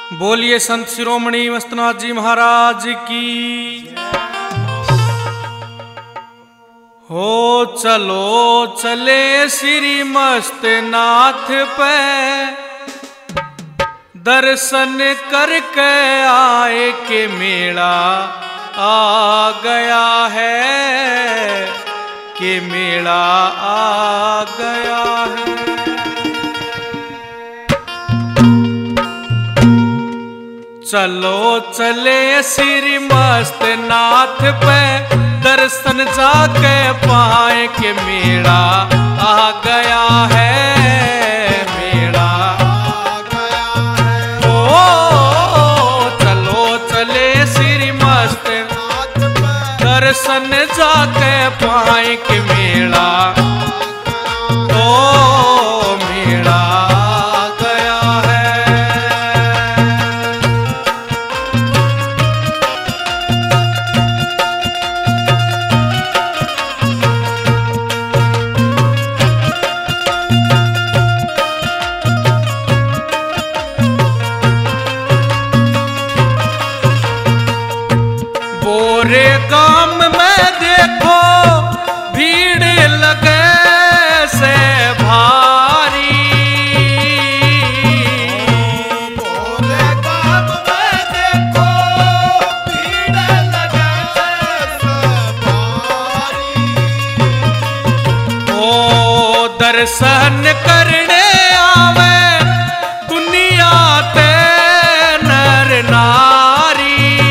बोलिए संत शिरोमणि मस्तनाथ जी महाराज की। हो चलो चले श्री मस्तनाथ पे, दर्शन करके आए के मेला आ गया है, के मेला आ गया है। चलो चले श्री मस्तनाथ पे, दर्शन जाके पाए के मेला आ गया है, मेला आ गया है। ओ चलो चले श्री मस्तनाथ पे, दर्शन जाके पाए के मेला, ओ मेला आ गया है। बोरे गाम में देखो भीड़ लगे से भारी, बोरे गाम में देखो भीड़ लगे से भारी। ओ दर्शन करने आवे दुनिया ते नर नारी,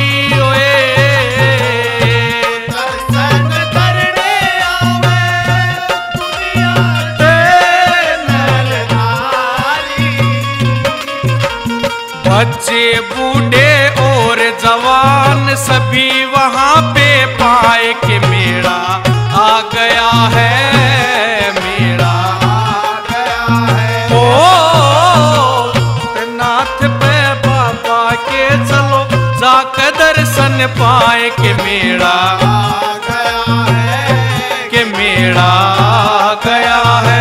बच्चे बूढ़े और जवान सभी वहां पे पाए के मेला आ गया है, मेला आ गया है। ओ नाथ पे बाबा के चलो जाकर दर्शन पाए के मेला आ गया है, के मेला आ गया है।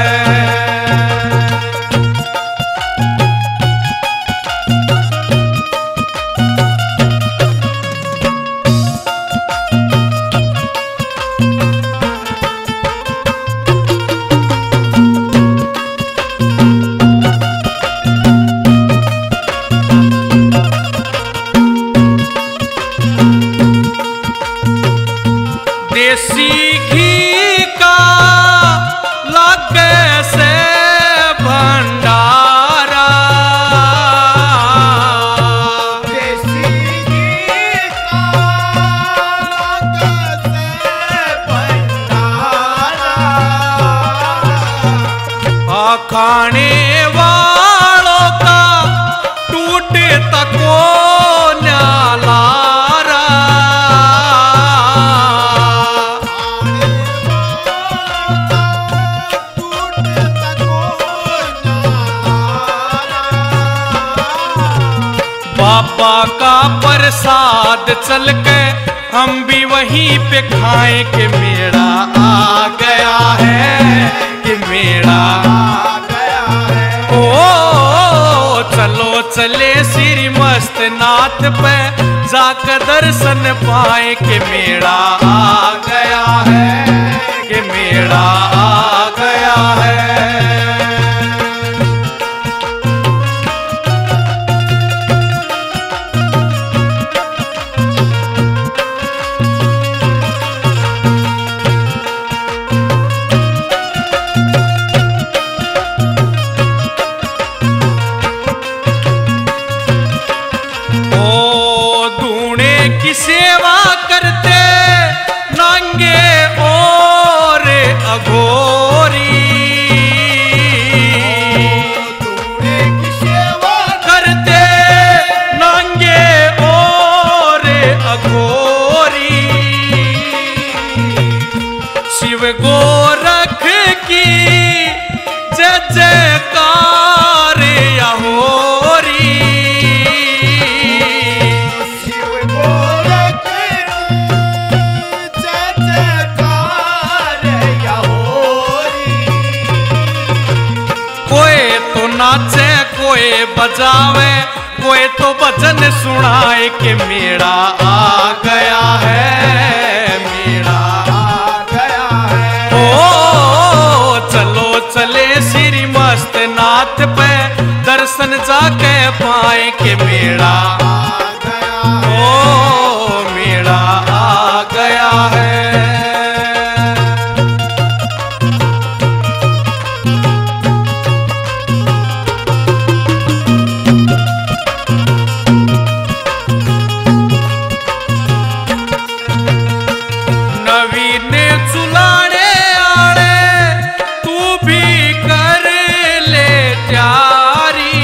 देसी घी का लागे से भंडारा, देसी घी का लागे से भंडारा। खाने वालों का टूटे तको न्यालारा, बाबा का प्रसाद चल के हम भी वहीं पे खाए के मेला आ गया है, कि मेला आ गया है। ओ चलो चले श्री मस्तनाथ पे, जाकर दर्शन पाए के मेला आ गया है, कि मेला आ गया है। की सेवा करते नांगे और अघोरी, दूल्हे की सेवा करते नांगे और अघोरी। शिव गोरख की जय जयकार यहोरी, नाचे कोई बजावे कोई तो भजन सुनाए के मेरा आ गया है, मेरा आ गया है। ओ चलो चले श्री मस्त नाथ पे दर्शन जाके पाए के मेरा आ गया है। ओ मेरा आ गया है। नवीन चुलाने आले तू भी कर ले त्यारी,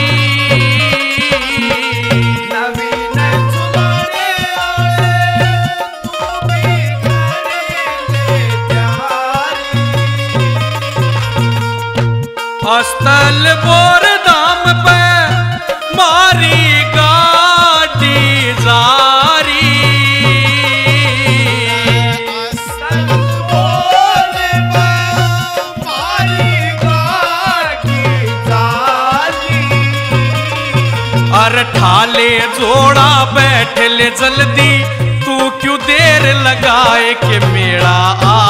नवीन चुलाने आले तू भी कर ले त्यारी। अस्तल बोर दाम पे मारी गाड़ी जारी, असल बोले मारी गाड़ी जाली। अर ठाले जोड़ा बैठ ले जल्दी तू क्यों देर लगाए के मेरा आ